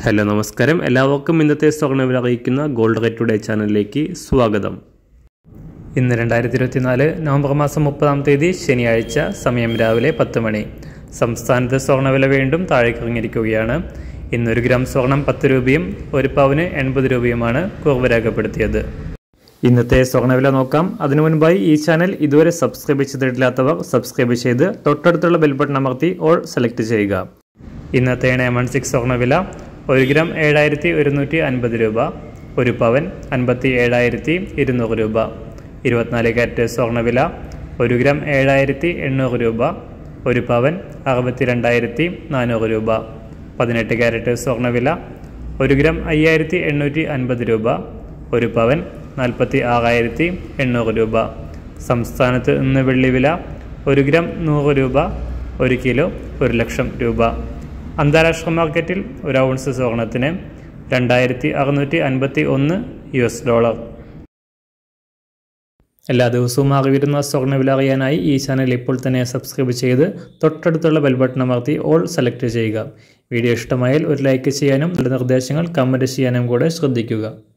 Hello നമസ്കാരം, എല്ലാവർക്കും ഇന്നത്തെ സ്വർണ്ണവില അറിയിക്കുന്ന ഗോൾഡ് റേറ്റ് ടുഡേ ചാനലിലേക്ക് സ്വാഗതം. ഇന്ന് 2024 നവംബർ മാസം 30-ാം തീയതി ശനിയാഴ്ച, സമയം രാവിലെ 10 മണി. സംസ്ഥാനത്ത് സ്വർണ്ണവില വീണ്ടും താഴേക്കിറങ്ങിയിരിക്കുകയാണ്. ഇന്ന് 1 ഗ്രാം സ്വർണം 10 രൂപയും 1 പവന് 80 രൂപയുമാണ് കുറവ് രേഖപ്പെടുത്തിയത്. ഇന്നത്തെ സ്വർണ്ണവില നോക്കാം. അതിനു മുൻപായി ഈ ചാനൽ ഇതുവരെ സബ്സ്ക്രൈബ് ചെയ്തിട്ടില്ലാത്തവർ സബ്സ്ക്രൈബ് ചെയ്ത് തൊട്ടടുത്തുള്ള ബെൽ ബട്ടൺ അമർത്തി ഓൾ സെലക്ട് ചെയ്യുക. ഇന്നത്തെ 916 സ്വർണ്ണവില 1 ഗ്രാം 7150 രൂപ, 1 പവൻ 57,200 രൂപ. 24 കാരറ്റ് സ്വർണ്ണവില 1 ഗ്രാം 7,800 രൂപ, 1 പവൻ 62,400 രൂപ. 18 കാരറ്റ് സ്വർണ്ണവില 1 ഗ്രാം 5,850 രൂപ, 1 പവൻ 46,800 രൂപ. സംസ്ഥാനത്ത് ഇന്ന് വെള്ളിവില 1 ഗ്രാം 100 രൂപ, 1 കിലോ 1 ലക്ഷം രൂപ. അന്താരാഷ്ട്ര മാർക്കറ്റിൽ 1 ഔൺസ് സ്വർണത്തിന് $2,651. എല്ലാ ദിവസവും അറിയുന്ന സ്വർണ്ണവില അറിയാനായി ഈ ചാനൽ ഇപ്പോൾ തന്നെ സബ്സ്ക്രൈബ് ചെയ്ത് തൊട്ടടുത്തുള്ള ബെൽ ബട്ടൺ അമർത്തി ഓൾ സെലക്ട് ചെയ്യുക. വീഡിയോ ഇഷ്ടമായാൽ ഒരു ലൈക്ക് ചെയ്യാനും നല്ല നിർദ്ദേശങ്ങൾ കമൻറ്റ് ചെയ്യാനും കൂടെ ശ്രദ്ധിക്കുക.